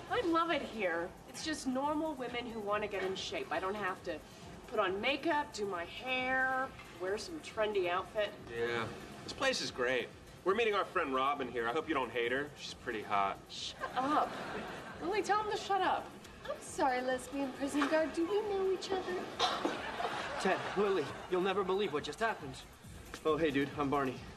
I love it here. It's just normal women who want to get in shape. I don't have to put on makeup, do my hair, wear some trendy outfit. Yeah, this place is great. We're meeting our friend Robin here. I hope you don't hate her. She's pretty hot. Shut up. Lily, tell him to shut up. I'm sorry, lesbian prison guard. Do we know each other? Ted, Lily, you'll never believe what just happened. Oh, hey, dude, I'm Barney.